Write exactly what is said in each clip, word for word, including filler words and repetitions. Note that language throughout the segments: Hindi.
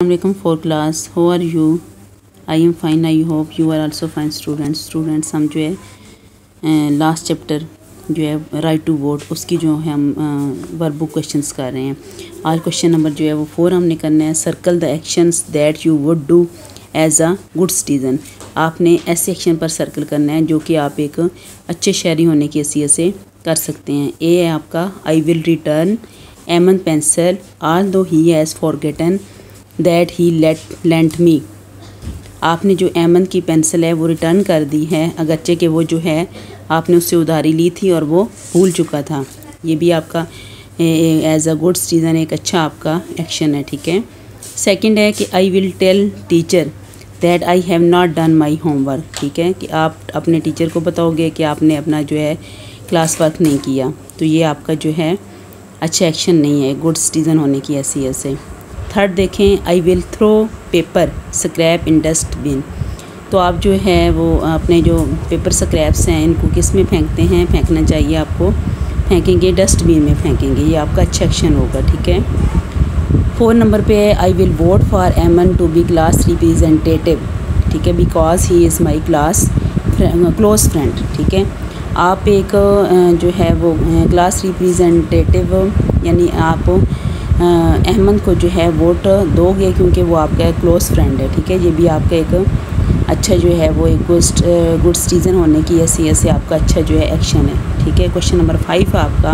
Assalamualaikum for class, how are you? I am fine. I hope you are also fine students. Students हम जो है लास्ट चैप्टर जो है राइट टू वोट उसकी जो है हम वर्क बुक क्वेश्चंस कर रहे हैं। आज क्वेश्चन नंबर जो है वो फोर हमने करना है। Circle the actions that you would do as a good citizen. आपने ऐसे एक्शन पर सर्कल करना है जो कि आप एक अच्छे शहरी होने की हैसियत से कर सकते हैं। ए है आपका I will return Aman pencil although he has forgotten that he let lent me. आपने जो एमन की पेंसिल है वो रिटर्न कर दी है, अगरचे कि वो जो है आपने उससे उधारी ली थी और वो भूल चुका था। ये भी आपका एज अ गुड सिटीजन एक अच्छा आपका एक्शन है, ठीक है। सेकंड है कि I will tell teacher that I have not done my homework, ठीक है, कि आप अपने टीचर को बताओगे कि आपने अपना जो है क्लास वर्क नहीं किया। तो ये आपका जो है अच्छा एक्शन नहीं है गुड सिटीज़न होने की हैसियत से। थर्ड देखें, I will throw paper scrap in dustbin. तो आप जो है वो अपने जो पेपर स्क्रैप्स हैं इनको किस में फेंकते हैं, फेंकना चाहिए आपको, फेंकेंगे डस्टबिन में फेंकेंगे। ये आपका अच्छा एक्शन होगा, ठीक है। फोर नंबर पे है I will vote for Aman to be class representative, ठीक है, because he is my class close friend, ठीक है। आप एक जो है वो क्लास रिप्रेजेंटेटिव यानी आप अहमद को जो है वोट दोगे क्योंकि वो आपका क्लोज फ्रेंड है, ठीक है। ये भी आपका एक अच्छा जो है वो एक गुड सिटीज़न होने की हैसियत से आपका अच्छा जो है एक्शन है, ठीक है। क्वेश्चन नंबर फाइव है आपका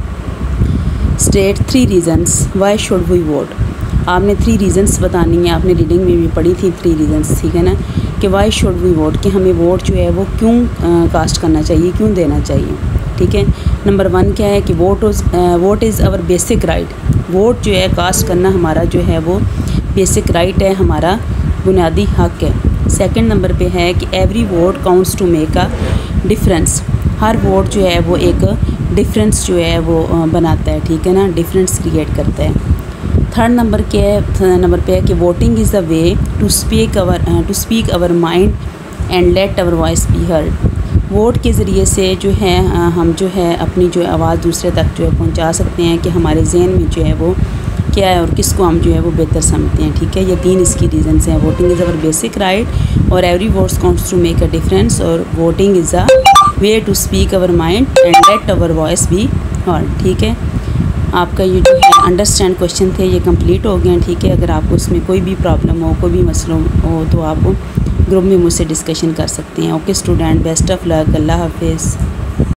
state three reasons why should we vote. आपने थ्री रीजन्स बतानी है, आपने रीडिंग में भी पढ़ी थी थ्री रीजन्स, ठीक है ना, कि वाई शुड वी वोट, कि हमें वोट जो है वो क्यों कास्ट करना चाहिए, क्यों देना चाहिए, ठीक है। नंबर वन क्या है कि vote vote is our basic right. Vote जो है कास्ट करना हमारा जो है वो बेसिक राइट है, हमारा बुनियादी हक है। सेकंड नंबर पे है कि every vote counts to make a difference. हर वोट जो है वो एक डिफरेंस जो है वो बनाता है, ठीक है ना, डिफरेंस क्रिएट करता है। थर्ड नंबर के नंबर पे है कि voting is the way to speak our to speak our mind and let our voice be heard. Vote के ज़रिए से जो है हम जो है अपनी जो आवाज़ दूसरे तक जो है पहुंचा सकते हैं कि हमारे जहन में जो है वो क्या है और किसको हम जो है वो बेहतर समझते हैं, ठीक है। ये तीन इसकी रीजंस हैं। Voting is our basic right और every votes counts to make a difference और voting is a way to speak our mind and let our voice be heard, ठीक है। आपका ये जो है अंडरस्टैंड क्वेश्चन थे ये कंप्लीट हो गए हैं, ठीक है। अगर आपको इसमें कोई भी प्रॉब्लम हो, कोई भी मसला हो तो आप ग्रुप में मुझसे डिस्कशन कर सकते हैं। Okay student, best of luck, अल्लाह हाफिज़।